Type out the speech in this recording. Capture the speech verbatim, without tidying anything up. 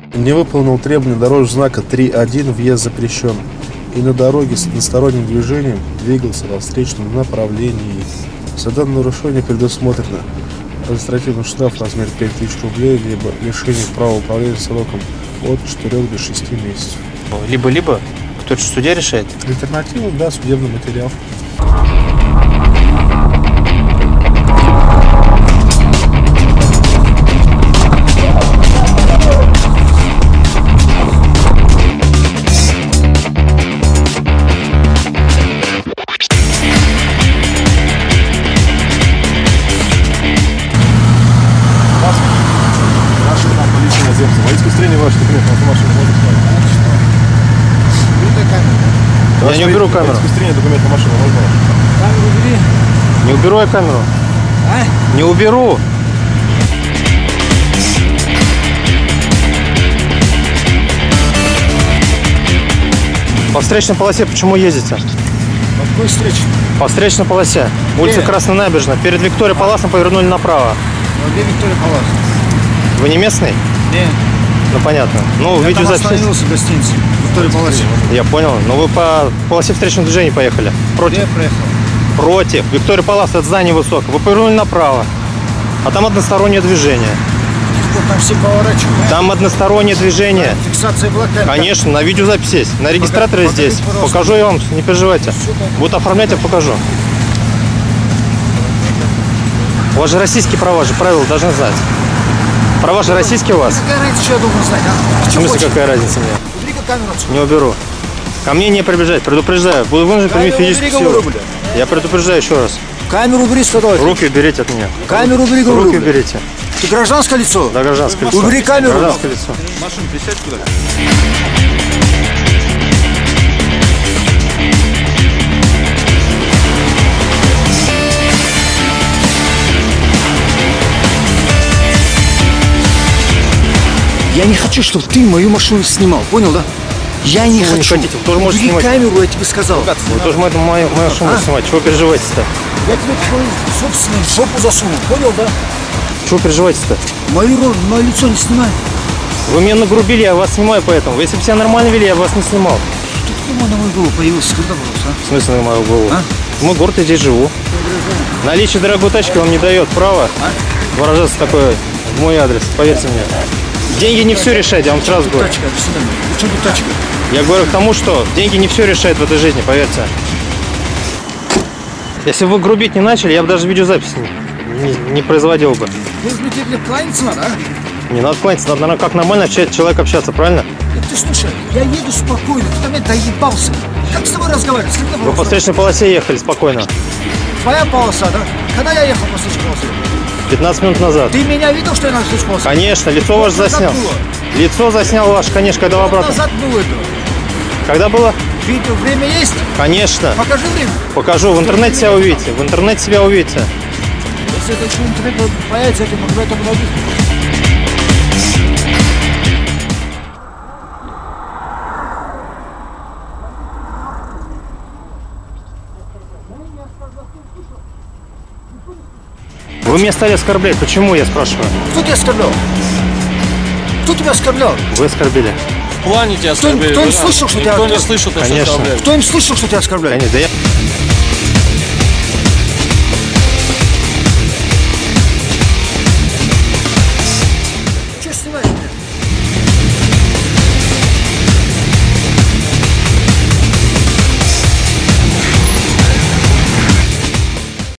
Не выполнил требования дорожного знака три один, въезд запрещен. И на дороге с односторонним движением двигался во встречном направлении. За данное нарушение предусмотрено административный штраф в размере пять тысяч рублей, либо лишение права управления сроком от четырёх до шести месяцев. Либо-либо? Кто-то в суде решает? Альтернатива, да, судебный материал. Водительское удостоверение ваше, документы на машину можно снять. Я не уберу камеру. Водительское удостоверение, документы на машину можно? Камеру убери. Не уберу я камеру. А? Не уберу. По встречной полосе почему ездите? По какой встрече? По встречной полосе. Улица Красная Набережная. Перед Викторией Паласом повернули направо. Ну, где Виктория Палас? Вы не местный? Нет. Ну понятно. Ну, я видеозапись. там остановился в гостинице. Виктория Палас. Я понял. Но вы по полосе встречного движения поехали. Против. Где я проехал? Против. Виктория Палас, это здание высокое. Вы повернули направо. А там одностороннее движение. Вот там все поворачивают. Там одностороннее движение. А, фиксация была какая-то? Конечно, на видеозапись есть. На регистраторе Покажите, здесь. пожалуйста. Покажу я вам, не переживайте. Будут оформлять, я покажу. У вас же российские права, же правила должны знать. Права же российские у вас? Какая разница, что я должен знать, а? В смысле, какая разница мне? Убери камеру отсюда. Не уберу. Ко мне не приближать, предупреждаю. Буду вынужден применить физическую силу. Я предупреждаю еще раз. Камеру убери сюда. Руки уберите от меня. Камеру убери, говорю. Руки уберите. Ты гражданское лицо? Да, гражданское лицо. Убери камеру. Гражданское лицо. Машину присядь куда? Я не хочу, чтобы ты мою машину снимал, понял, да? Я не Вы не хочу. хотите, вы тоже можете Убери снимать. камеру, я тебе сказал. Вы тоже мою, мою, мою машину А? снимать. Чего переживаете-то? Я тебе свою собственную жопу засунул, понял, да? Чего переживаете-то? Мою роль, мое лицо не снимай. Вы меня нагрубили, я вас снимаю поэтому. Если бы себя нормально вели, я бы вас не снимал. Что ты на мою голову появился? Когда появился, а? В смысле на мою голову? А? Мой город, я здесь живу. Наличие дорогой тачки вам не дает права А? выражаться такое в мой адрес, поверьте мне. Деньги не все решают, я вам сразу говорю. Тачка, до свидания. При чем тут тачка? Я говорю к тому, что деньги не все решают в этой жизни, поверьте. Если бы вы грубить не начали, я бы даже видеозапись не, не, не производил бы. Ну, тебе, блядь, кланяться надо, а? Не надо кланяться, надо наверное, как нормально человек общаться, правильно? Да ты слушай, я еду спокойно, ты там меня доебался. Как с тобой разговаривать? Когда Вы по встречной полосе ехали спокойно. Твоя полоса, да? Когда я ехал по встречной полосе? пятнадцать минут назад. Ты меня видел, что я на встречной полосе? Конечно, лицо ваше заснял. Лицо заснял ваше, конечно, когда вы обратно. Назад было это. Когда было? Видео, время есть? Конечно. Покажи время. Покажу. В интернете себя увидите. В интернете себя увидите. Если это еще интернет появится, я тебе покажу, это буду. Вы меня стали оскорблять. Почему, я спрашиваю? Кто тебя оскорблял? Кто тебя оскорблял? Вы оскорбили. В плане тебя Кто, оскорбили. кто им слышал, что тебя Никто оскорблял? не слышал, что Конечно. оскорбляли. Кто им слышал, что тебя оскорбляли? Конечно, да я...